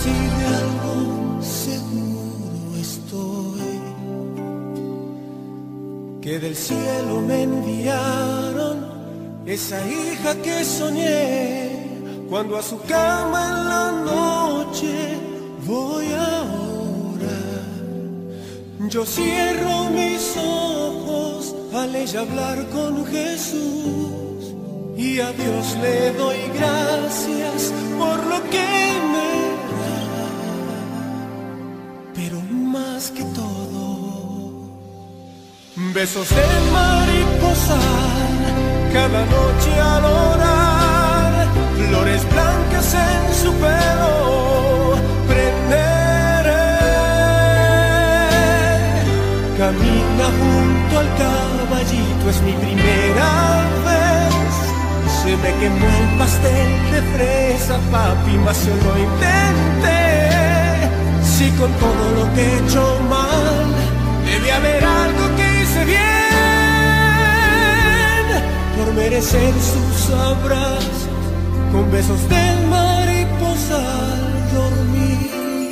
Si de algo seguro estoy, que del cielo me enviaron esa hija que soñé, cuando a su cama en la noche voy a orar. Yo cierro mis ojos al ella hablar con Jesús, y a Dios le doy gracias por lo que me da. Pero más que todo, besos de mariposa cada noche al orar, flores blancas en su pelo prenderé. Camina junto al caballito, es mi primera vez. Se me quemó el pastel de fresa, papi, mas yo lo intenté. Si con todo lo que he hecho mal, debe haber algo que hice bien, por merecer sus abrazos con besos de mariposa al dormir.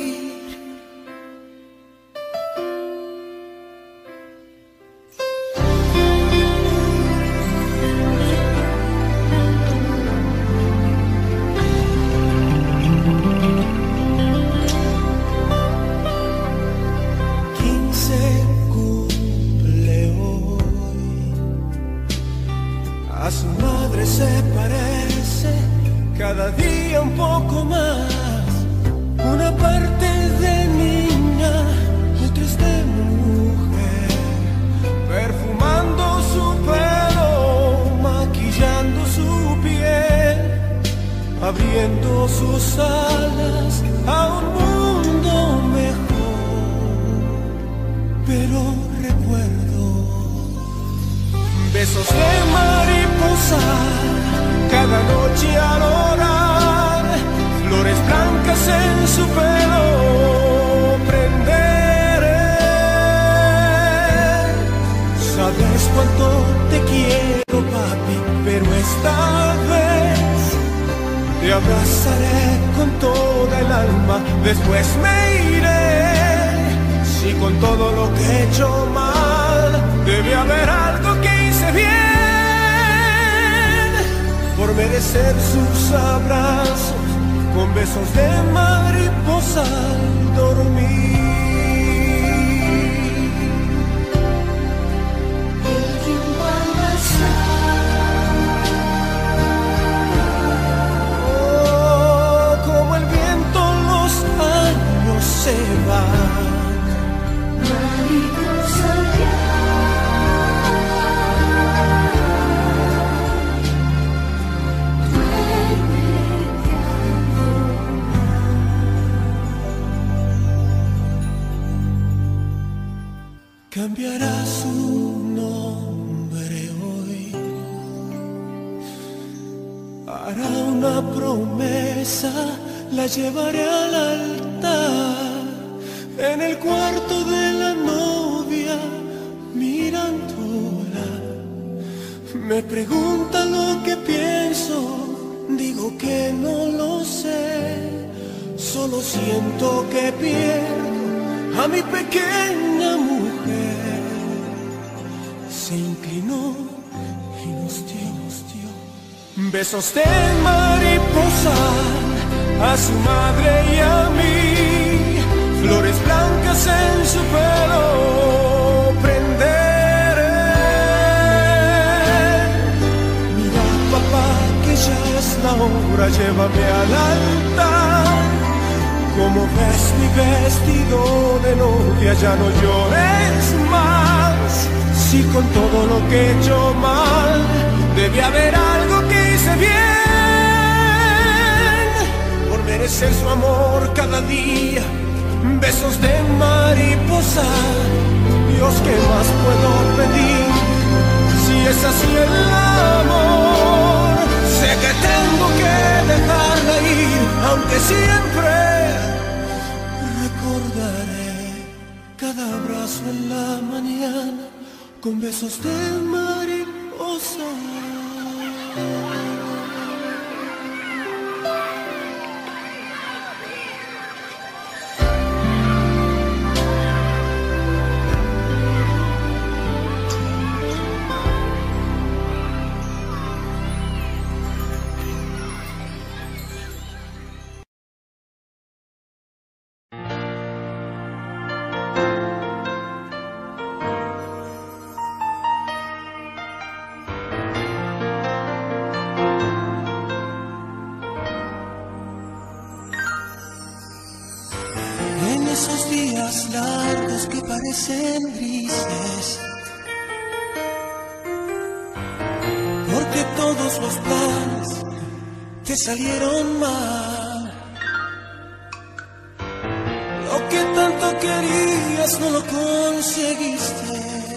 A su madre se parece cada día un poco más. Una parte de niña, otra es de mujer, perfumando su pelo, maquillando su piel, abriendo sus alas a un mundo mejor. Pero recuerdo besos de mariposa cada noche al orar, flores blancas en su pelo prenderé. Sabes cuánto te quiero, papi, pero esta vez te abrazaré con toda el alma, después me iré. Si con todo lo que he hecho mal, debe haber algo que hice bien, por merecer sus abrazos con besos de mariposa al dormir. El tiempo al pasar, Oh, como el viento los años se van, mariposa ya. cambiará su nombre hoy, hará una promesa, la llevaré al altar, en el cuarto de la novia, mirándola. Me pregunta lo que pienso, digo que no lo sé, solo siento que pierdo a mi pequeña mujer. Se inclinó y nos dio besos de mariposa a su madre y a mí, flores blancas en su pelo prenderé. Mira, papá, que ya es la hora, llévame al altar. Como ves mi vestido de novia, ya no llores más. Si con todo lo que he hecho mal, debe haber algo que hice bien, por merecer su amor cada día, besos de mariposa. Dios, ¿qué más puedo pedir? Si es así el amor, sé que tengo que dejarla ir, aunque siempre recordaré cada abrazo en la mañana con besos de mariposa. días largos que parecen grises, porque todos los planes te salieron mal. Lo que tanto querías no lo conseguiste,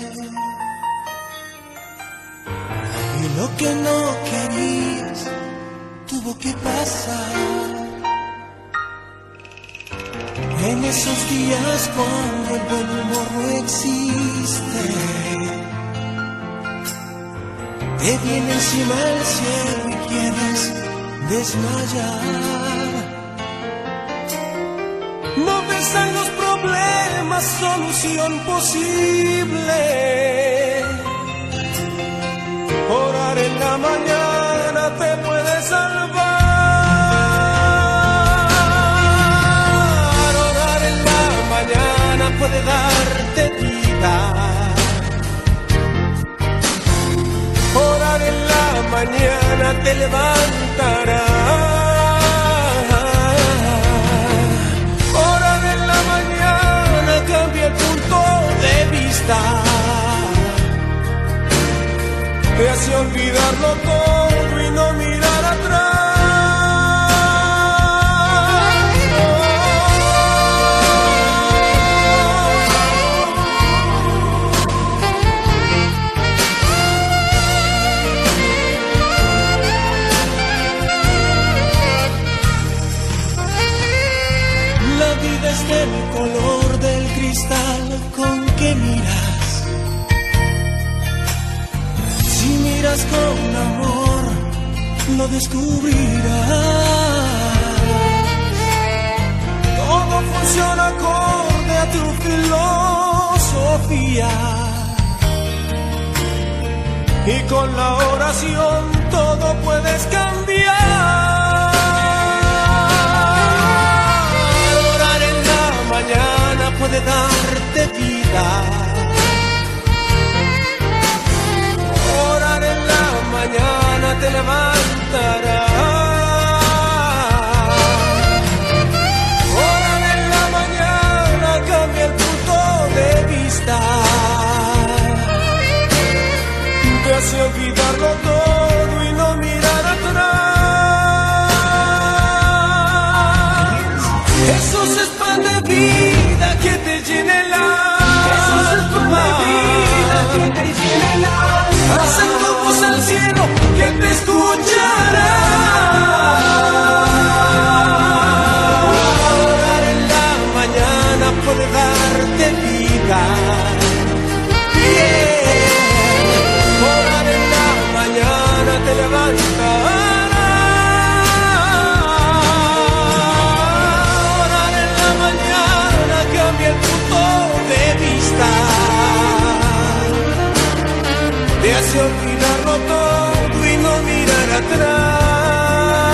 y lo que no querías tuvo que pasar. En esos días cuando el buen humor no existe, te viene encima el cielo y quieres desmayar. No ves en los problemas solución posible. Orar en la mañana te puede salvar. Orar en la mañana puede darte vida. Orar en la mañana te levantará. Orar en la mañana cambia el punto de vista. Te hace olvidarlo todo y no mirar atrás. La vida es del color del cristal con que miras. Si miras con amor, lo descubrirás. Todo funciona acorde a tu filosofía. Y con la oración todo puedes cambiar. Orar en la mañana puede darte vida. Mañana te levantará. Orar en la mañana cambia el punto de vista. Te hace olvidarlo todo y no mirar atrás. Jesús es pan de vida que te llena el alma. Jesús es pan de vida que te llena el alma. Hacen ojos al cielo que te escuchará. Orar en la mañana puede darte vida. Yeah. Orar en la mañana te levantará. Orar en la mañana cambia el punto de vista. Te hace olvidarlo todo y no mirar atrás.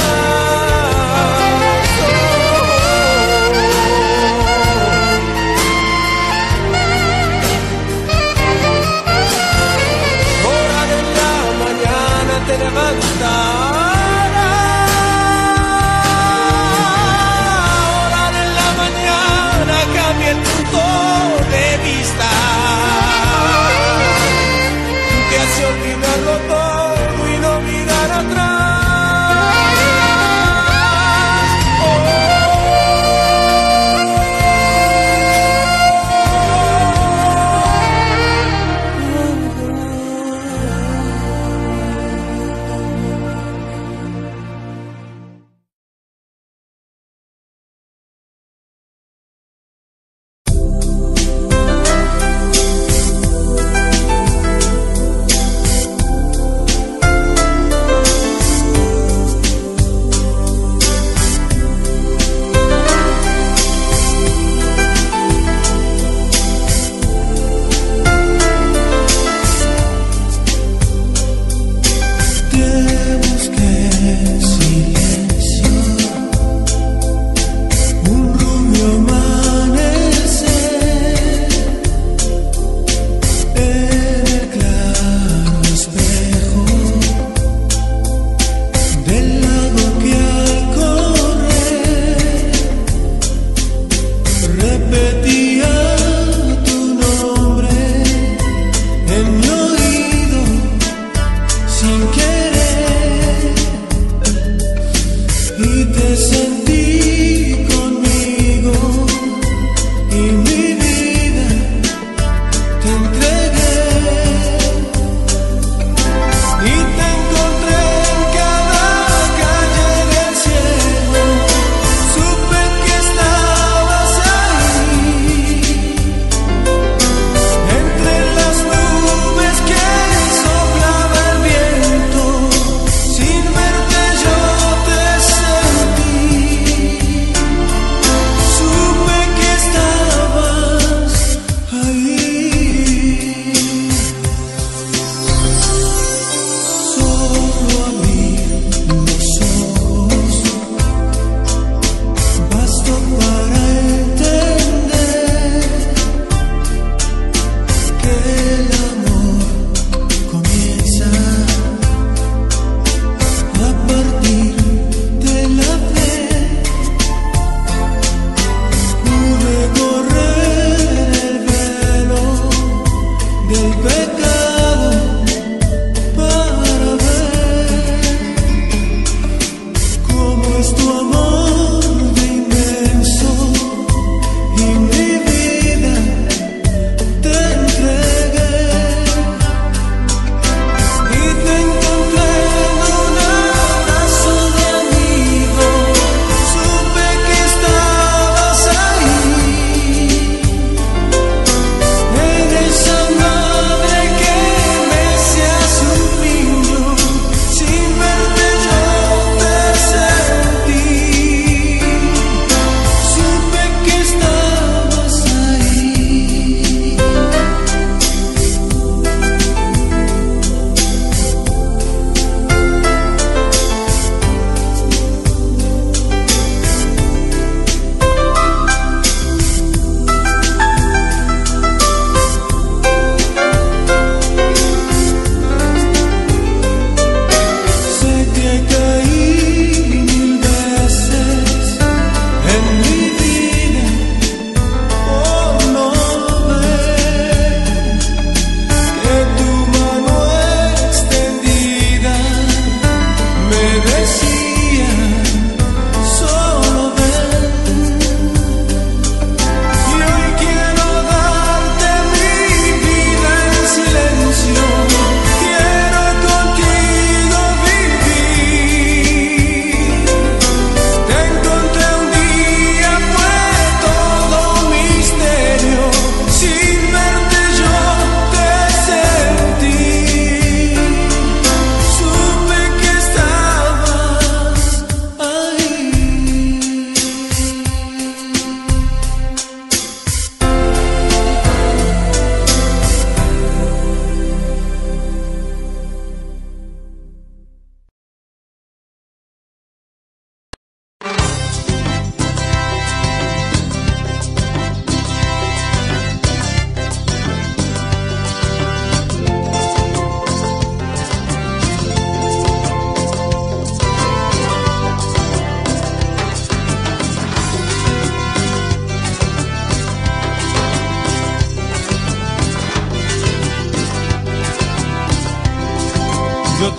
Orar en la mañana te levantará. Orar en la mañana cambia el punto de vista. Te hace olvidar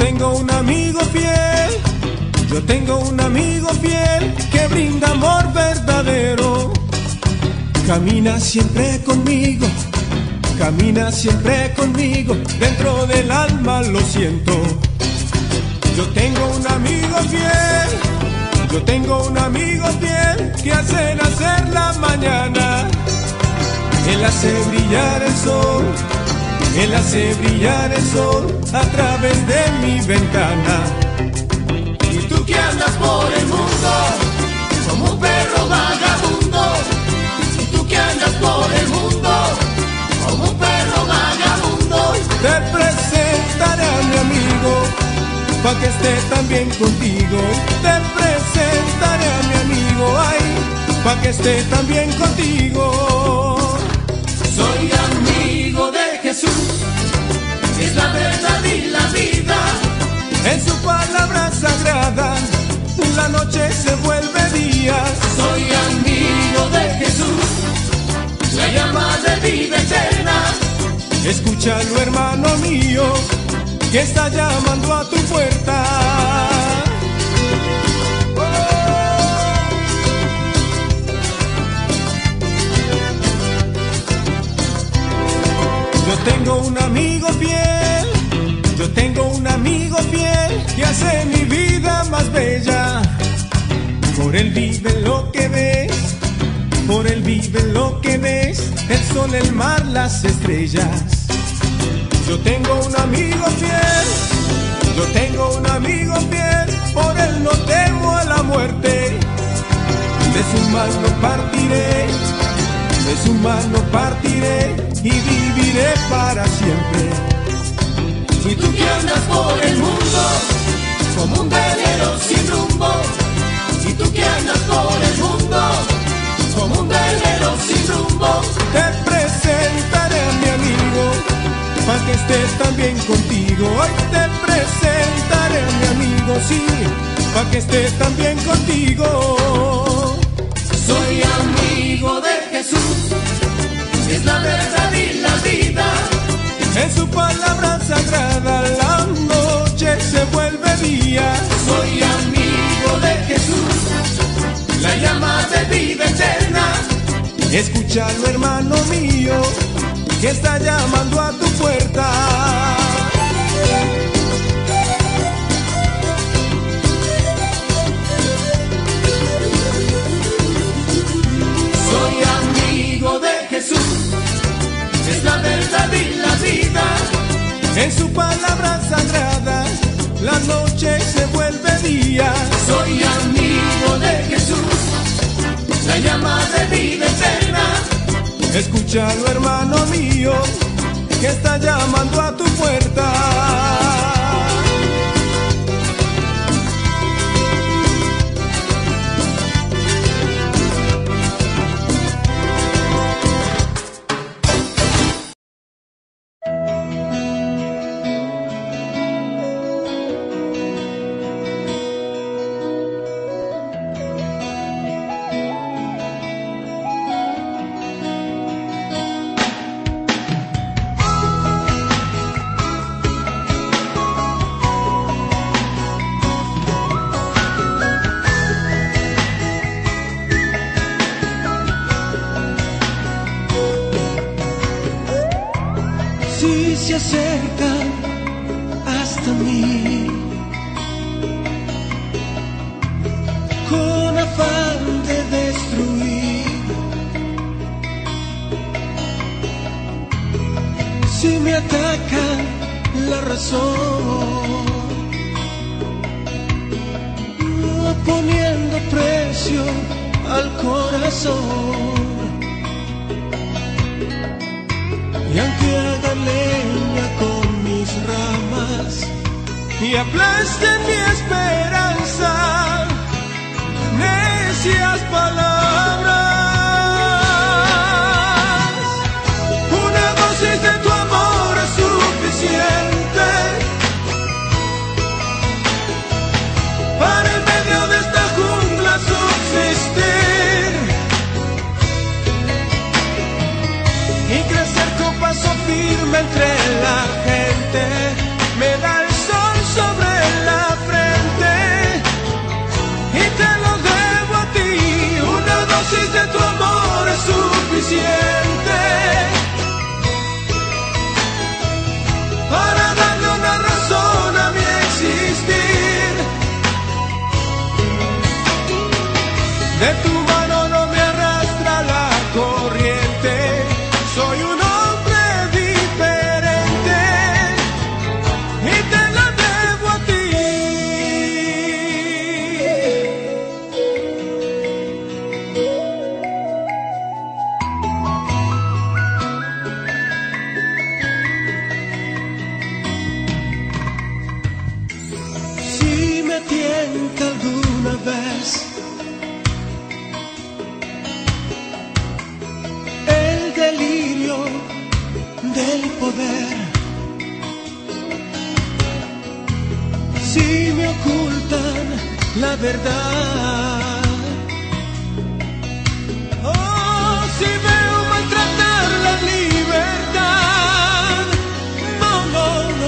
tengo un amigo fiel, yo tengo un amigo fiel que brinda amor verdadero. Camina siempre conmigo, camina siempre conmigo, dentro del alma lo siento. Yo tengo un amigo fiel, yo tengo un amigo fiel que hace nacer la mañana. Él hace brillar el sol, él hace brillar el sol a través de mi ventana. Y tú que andas por el mundo como un perro vagabundo, y tú que andas por el mundo como un perro vagabundo, te presentaré a mi amigo pa' que esté también contigo. Te presentaré a mi amigo, ay, pa' que esté también contigo. Soy amigo de Jesús, es la verdad y la vida. En su palabra sagrada, la noche se vuelve día. Soy amigo de Jesús, la llama de vida eterna. Escúchalo, hermano mío, que está llamando a tu puerta. Yo tengo un amigo fiel, yo tengo un amigo fiel que hace mi vida más bella. Por él vive lo que ves, por él vive lo que ves, el sol, el mar, las estrellas. Yo tengo un amigo fiel, yo tengo un amigo fiel, por él no temo a la muerte. De su mano partiré, de su mano partiré y viviré para siempre. Y tú que andas por el mundo como un velero sin rumbo, y tú que andas por el mundo como un velero sin rumbo, te presentaré a mi amigo pa' que estés también contigo. Hoy te presentaré a mi amigo, sí, pa' que estés también contigo. Soy amigo de Jesús, es la verdad y la vida. En su palabra sagrada la noche se vuelve día. Soy amigo de Jesús, la llama de vida eterna. Escúchalo, hermano mío, que está llamando a tu puerta. Soy amigo de Jesús, es la verdad y la vida. En su palabra sagrada la noche se vuelve día. Soy amigo de Jesús, la llama de vida eterna. Escúchalo, hermano mío, que está llamando a tu puerta. Si se acerca hasta mí con afán de destruir, si me ataca la razón, poniendo precio al corazón. Y aunque haga leña con mis ramas y aplaste mi esperanza, necias palabras, una dosis de tu amor es suficiente para en medio de esta jungla subsistir y crecer con paso firme entre la gente. Me da el sol sobre poder. Si me ocultan la verdad, oh, si veo maltratar la libertad, no, no, no.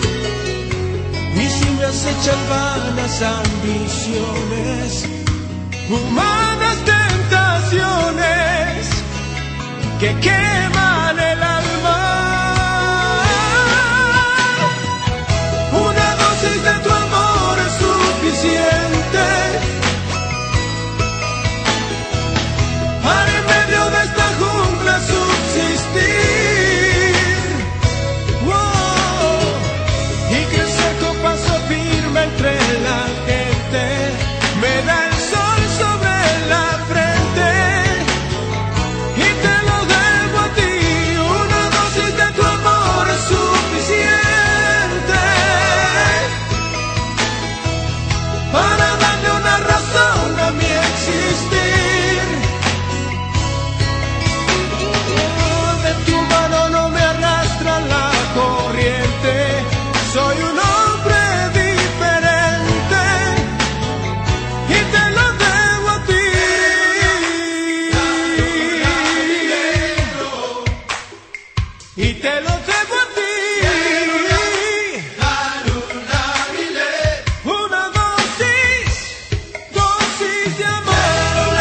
Y si me acechan vanas ambiciones, humanas tentaciones que queman el alma. Una dosis de tu amor es suficiente para en medio de esta jungla subsistir. Wow. Y que el seco paso firme entre la gente me da el sol sobre la frente. Y te lo debo a ti, una dosis de tu amor es suficiente para darle una razón a mi existir. Oh, de tu mano no me arrastra la corriente, soy un hombre diferente y te lo debo a ti. Y te lo debo a ti. Una dosis de amor.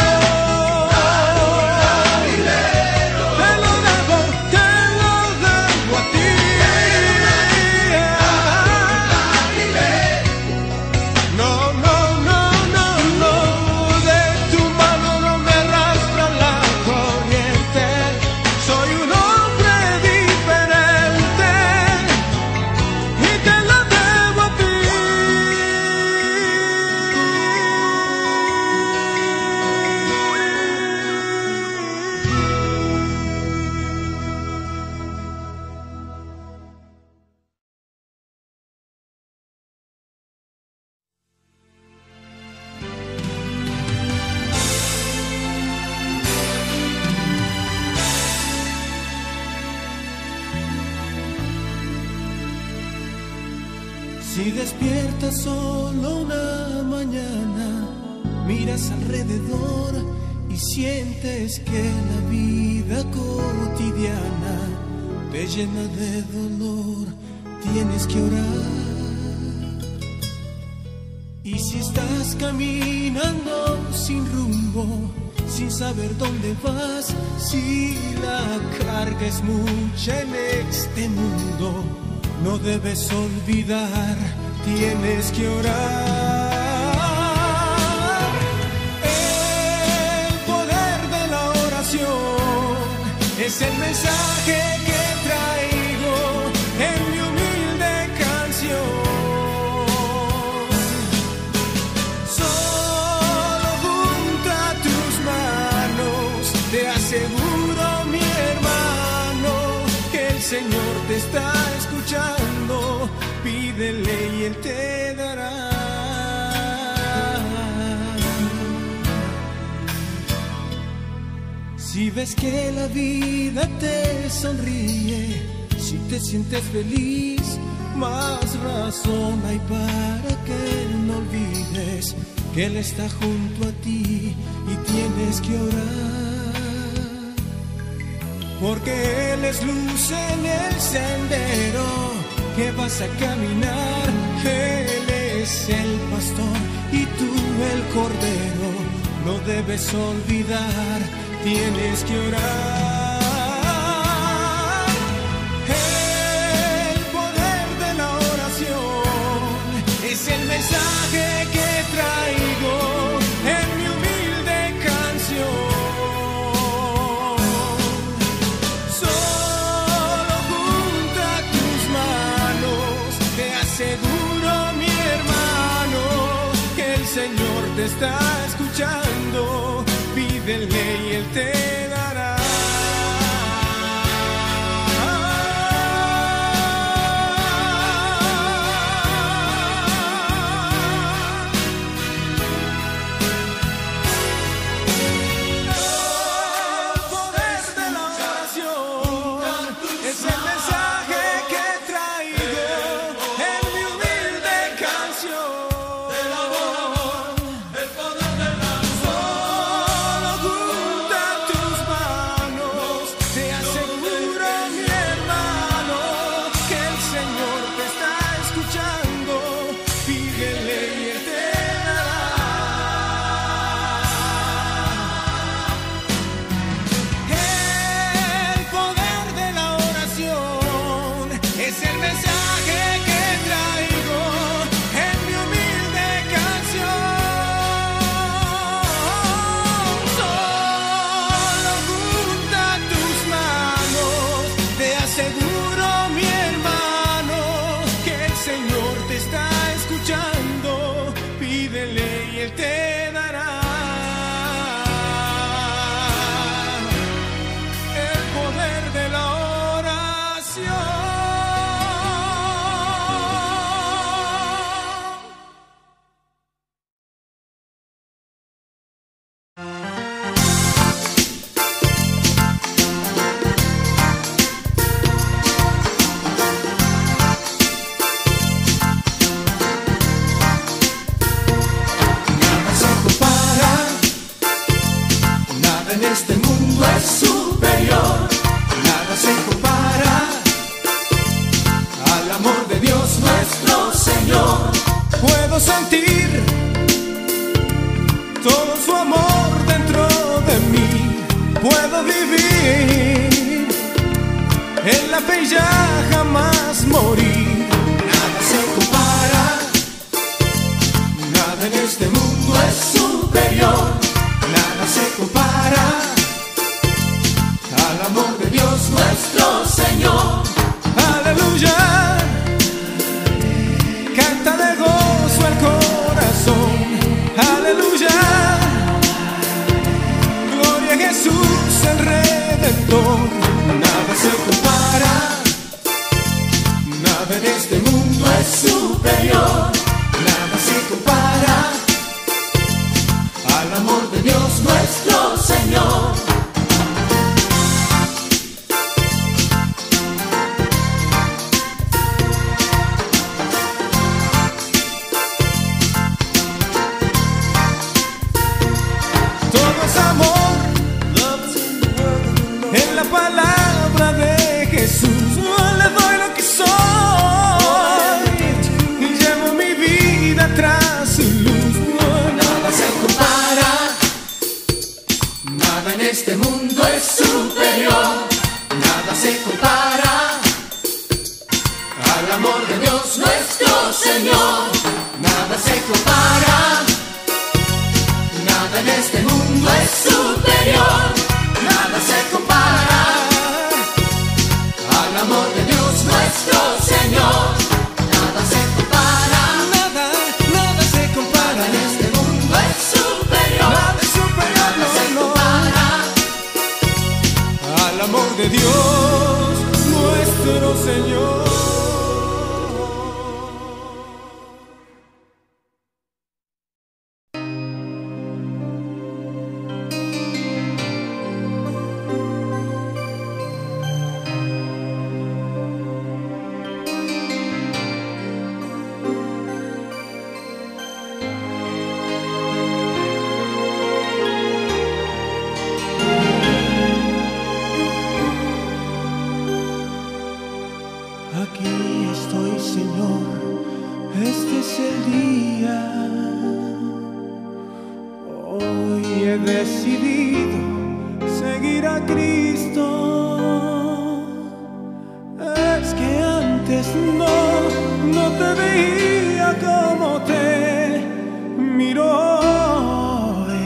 Te lo debo a ti. No, no, no, no, no. De tu mano no me arrastra la corriente, soy un hombre diferente y te lo debo a ti. Si despiertas solo una mañana, miras alrededor y sientes que la vida cotidiana te llena de dolor, tienes que orar. Y si estás caminando sin rumbo, sin saber dónde vas, si la carga es mucha en este mundo, no debes olvidar, tienes que orar. El poder de la oración es el mensaje que traigo en mi humilde canción. Solo junta tus manos, te aseguro, mi hermano, que el Señor te está escuchando. Pídele y Él te dará. Si ves que la vida te sonríe, si te sientes feliz, más razón hay para que no olvides que Él está junto a ti y tienes que orar. Porque Él es luz en el sendero que vas a caminar. Él es el pastor y tú el cordero. No debes olvidar, tienes que orar. El poder de la oración es el mensaje que traigo en mi humilde canción. Seguro, mi hermano, que el Señor te está escuchando. Pídele y Él te dará. El poder de la oración es el mensaje este mundo es superior, nada se compara al amor de Dios nuestro Señor. Puedo sentir todo su amor dentro de mí, puedo vivir en la fe y ya jamás morir. Nada se compara, nada en este mundo es superior, nada se compara al amor de Dios nuestro Señor. Aleluya, canta de gozo el corazón. Aleluya, gloria a Jesús el Redentor. Nada se compara, nada en este mundo es superior, nada se compara al amor de Dios nuestro Señor. Todo es amor en la palabra de Jesús. No le doy lo que soy, llevo mi vida tras su luz. Nada se compara, nada en este mundo es superior, nada se compara al amor de Dios nuestro Señor. Nada se compara, nada en este mundo es superior, nada se compara al amor de Dios nuestro Señor. Nada se compara, nada se compara, en este mundo es superior, nada es superior, nada se compara al amor de Dios nuestro Señor. Aquí estoy, Señor, este es el día. Hoy he decidido seguir a Cristo. Es que antes no te veía como te miro hoy.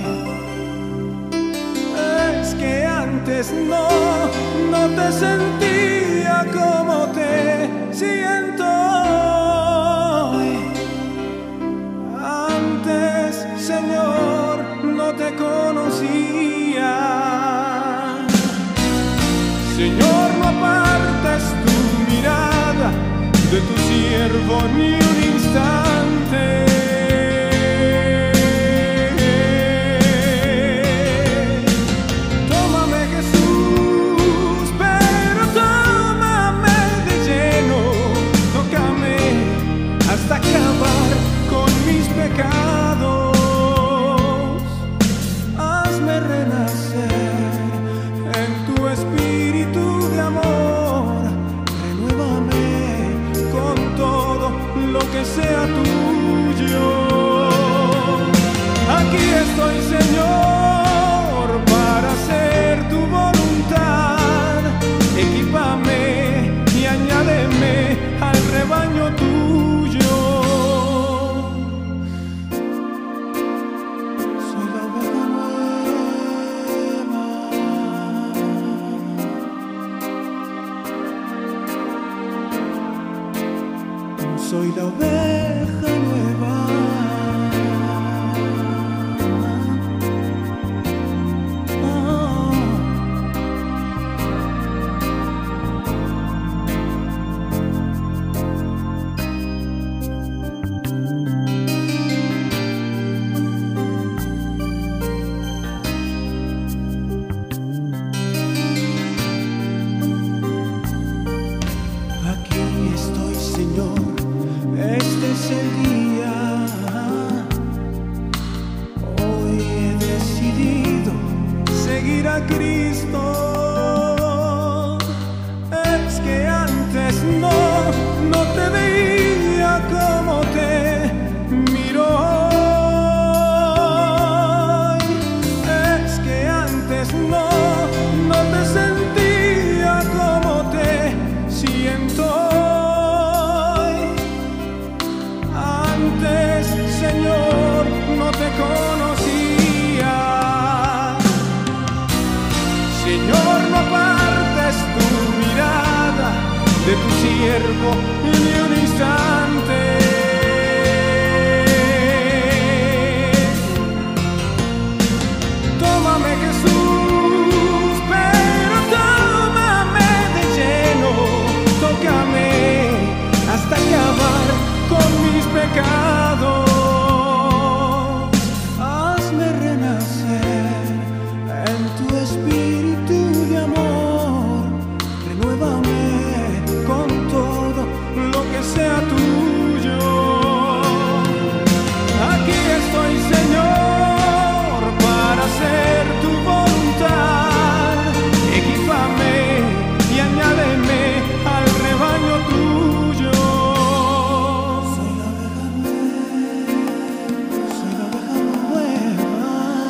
Es que antes no te sentía como te siento hoy. Antes, Señor, no te conocía. Señor, no apartes tu mirada de tu siervo ni un instante. Tómame, Jesús, pero tómame de lleno. Tócame hasta acabar con mis pecados. Hazme renacer en tu espíritu de amor. Renuévame con todo lo que sea tuyo. Aquí estoy, Señor, para hacer tu voluntad. Equípame y añádeme al rebaño tuyo. Soy la oveja nueva. Soy la oveja nueva. Aquí estoy, Señor, este Cristo. Es que antes no te veía como te miro hoy. Es que antes no te sentía como te siento hoy. Antes, Señor, no te conocía. Señor, no apartes tu mirada de tu siervo ni un instante. Tómame, Jesús, pero tómame de lleno. Tócame hasta acabar con mis pecados. Hazme renacer en tu espíritu de amor. Renuévame con todo lo que sea tuyo. Aquí estoy, Señor, para hacer tu voluntad. Equípame y añádeme al rebaño tuyo. Soy la oveja nueva.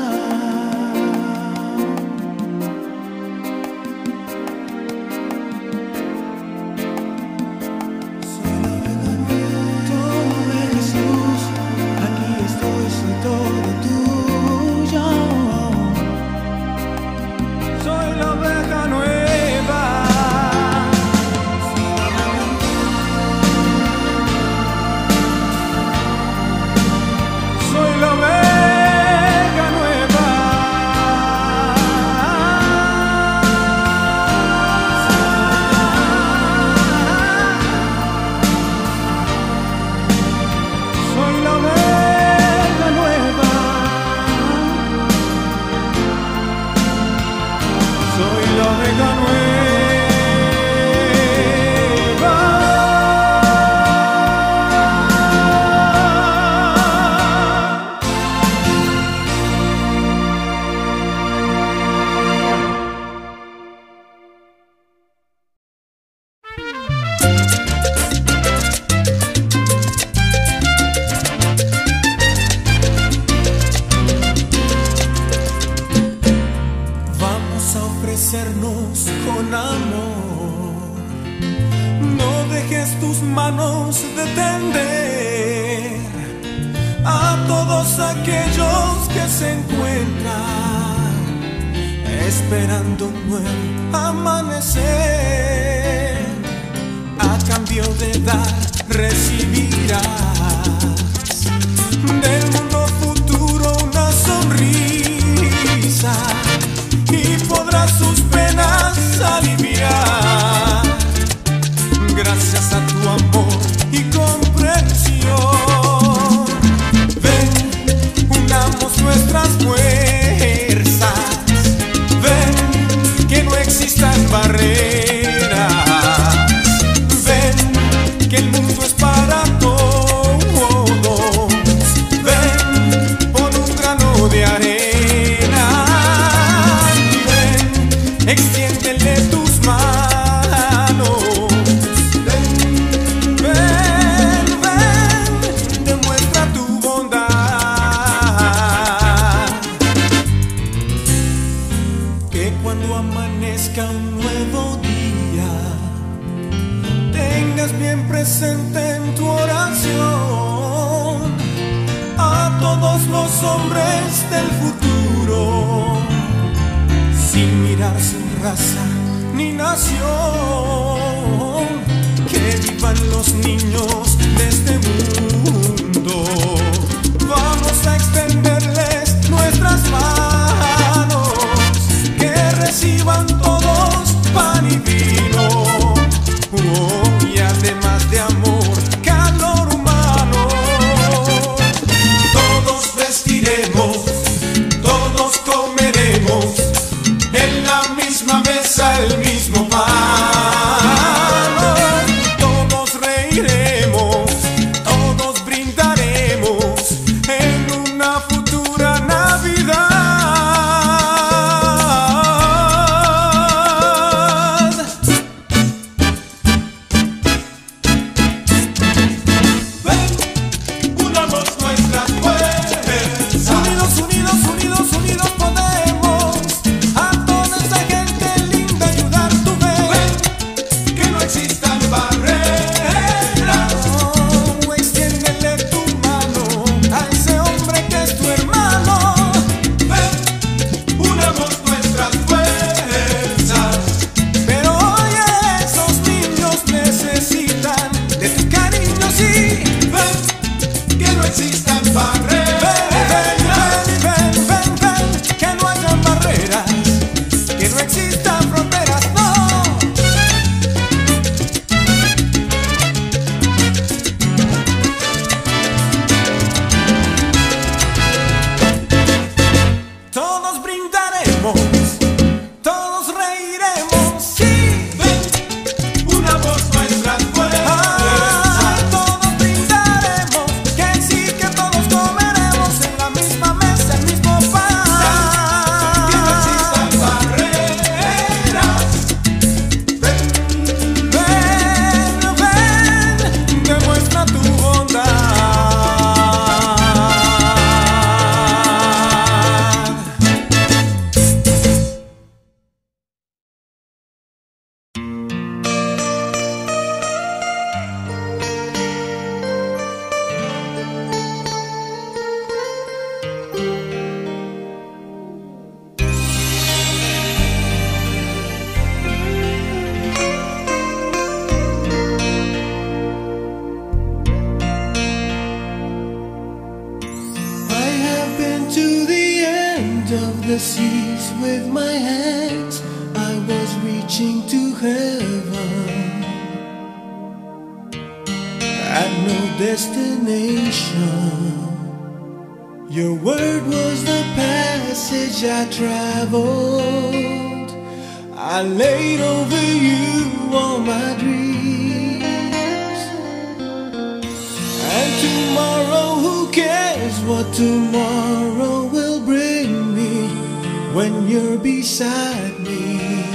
Tómame, Jesús, aquí estoy, soy todo tuyo. Soy la oveja nueva. Soy la oveja nueva. Soy la oveja nueva. Soy la oveja nueva. Vamos a ofrecernos con amor. No dejes tus manos de tender a todos aquellos que se encuentran esperando un nuevo amanecer. A cambio de dar, recibirás del mundo futuro una sonrisa y podrás sus penas aliviar gracias a tu amor y comprensión. Ven, unamos nuestras fuerzas. Ven, que no existan barreras. Ven, que el mundo es para todos. Ven, pon un grano de arena. Ven, extiéndele tus manos. Ven, ven, ven, demuestra tu bondad. Que cuando amanezca un nuevo día tengas bien presente en tu oración a todos los hombres del futuro, sin mirar su raza ni nación. Que vivan los niños de este mundo. Vamos a extenderles nuestras manos. Que reciban todos pan y vino. Y además de amor, calor humano. Todos vestiremos, todos comeremos en la misma mesa el mismo pan. Todos reiremos, todos brindaremos en una futura Navidad. seas with my hands, I was reaching to heaven. Had no destination. Your word was the passage I traveled. I laid over you all my dreams. And tomorrow, who cares what tomorrow will bring me when you're beside me?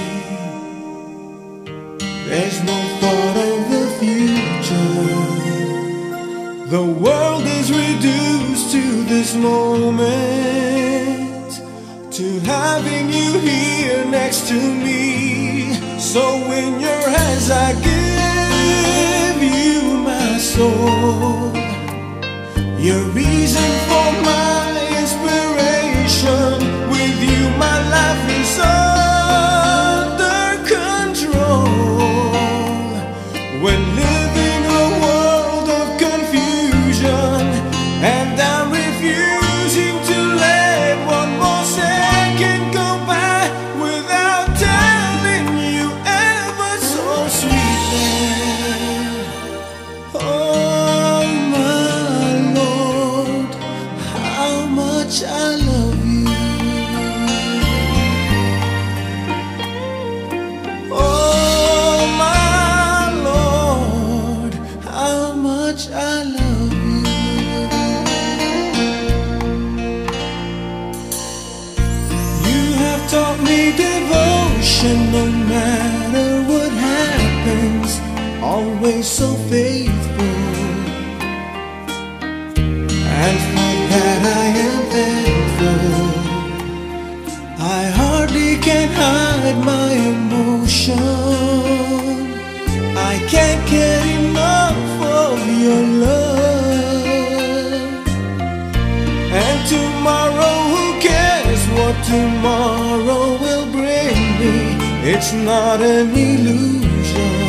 There's no thought of the future. The world is reduced to this moment, to having you here next to me. So in your hands I give you my soul, your reason for my inspiration. With you my life is under control. When living a world of confusion, and I'm refusing to let one more second go by without telling you ever so sweetly. Oh my Lord, how much I love you. Oh my Lord, how much I love you. You have taught me devotion, no matter what happens, always so faithful. And for that I am thankful. I hardly can hide my emotion. I can't get enough of your love. And tomorrow, who cares what tomorrow will bring me? It's not an illusion.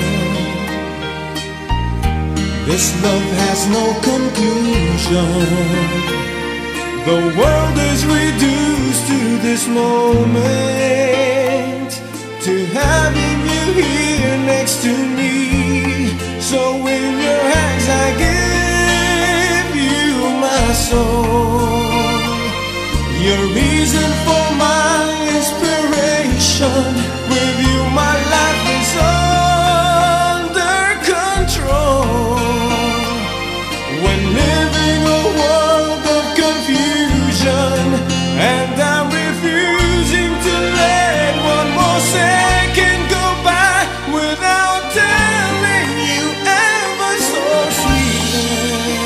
This love has no conclusion. The world is reduced to this moment, to having you here next to me. So in your hands I give you my soul, your reason for my inspiration. With you my life is under control. When living a world of confusion, and I'm refusing to let one more second go by without telling you ever so sweetly.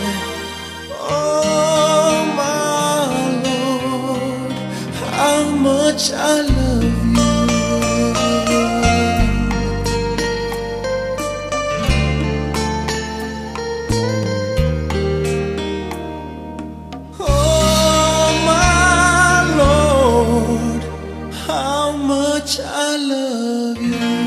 Oh my Lord, how much I love you. Oh my Lord, how much I love you.